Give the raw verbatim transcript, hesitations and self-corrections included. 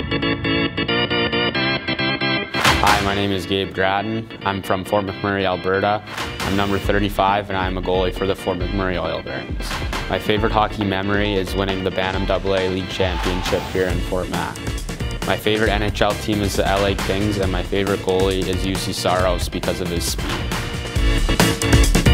Hi, my name is Gabe Gratton. I'm from Fort McMurray, Alberta. I'm number thirty-five and I'm a goalie for the Fort McMurray Oil Barons. My favorite hockey memory is winning the Bantam double A League Championship here in Fort Mac. My favorite N H L team is the L A Kings and my favorite goalie is U C Saros because of his speed.